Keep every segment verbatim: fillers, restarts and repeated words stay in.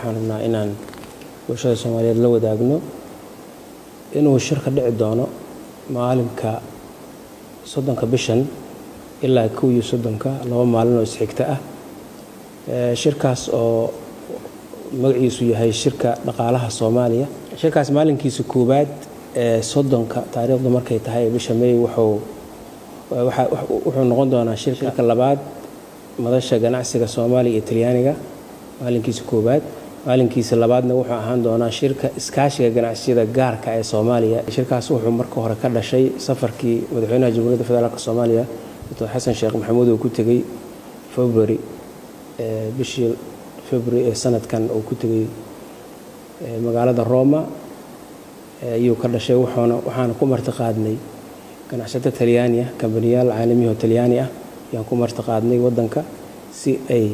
waxaan rabnaa inaan bulshada Soomaaliyeed la wadaagno inuu shirka dhici doono maalinka soddonka bishan ilaa kow iyo soddonka laba maalin oo isxigta ah shirkaas oo magaciisu yahay shirka dhaqaalaha Soomaaliya shirkaas maalinkiisa koobaad ee soddonka taariikhdu markay tahay bisha May wuxuu waxa wuxuu noqon doonaa shirka labaad madasha ganacsiga Soomaaliya iyo Talyaaniga maalinkiisa koobaad maalinkiisa labaadna wuxuu ahaan doonaa shirka iskaashiga ganacsiyada gaarka ee Soomaaliya shirkaas wuxuu marka hore ka dhashay safarkii madaxweynaha Jamhuuriyadda Federaalka Soomaaliya Dr. Xasan Sheekh Maxamuud oo ku tagay February ee bishii February ee sanadkan oo ku tagay magaalada Roma ayuu ka dhashay waxaana waxaan ku martiqaadnay ganacsatada Talyaaniga kambaniyaal caalami oo Talyaani ah ayaan ku martiqaadnay wadanka si ay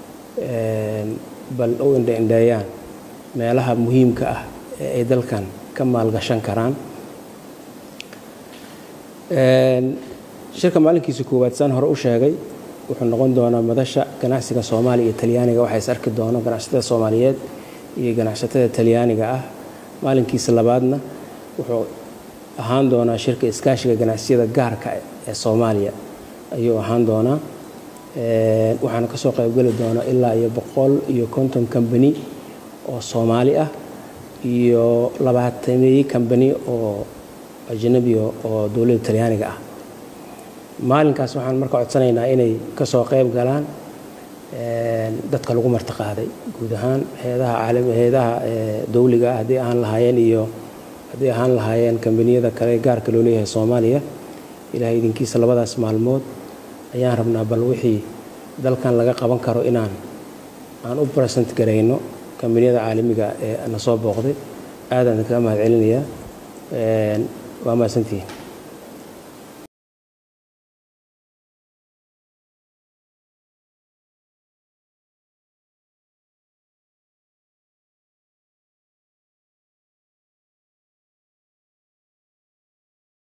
bal oo indheeyaan meelaha muhiimka ah ee ay dalkan ka maalgashan karaan een shirka maalinkiisa koowaad san hore u sheegay wuxuu noqon doonaa madasha ganacsiga Soomaaliya iyo Talyaaniga waxa is arki doona ganacsatada Soomaaliyeed iyo ganacsatada Talyaaniga ah maalinkiisa labaadna wuxuu ahaan doonaa shirka iskaashiga ganacsiyada gaarka ee Soomaaliya ayuu ahaan doonaa ee waxaan ka soo qayb gali doonaa ilaa iyo boqol iyo konton company oo Soomaali ah iyo labaatan company oo ajnabi oo dawladda Talyaaniga ah maalinkaas waxaan markaa codsanaynaa inay ka soo qayb galaan ee dadka lagu martiqaaday guud ahaan hay'adaha caalamiga hay'adaha dawliga ah hadii aan lahaayeen iyo hadii aan lahaayeen kambaniyada kale gaarka loo leeyahay Soomaaliya ilaahay idinkiisa labadaas maalmood ayaan rabnaa bal wixii dalkan laga qaban karo inaan aan u present gareyno kambaniyada caalamiga ee na soo booqday aadan ka mahad celinayaa ee waa maasantii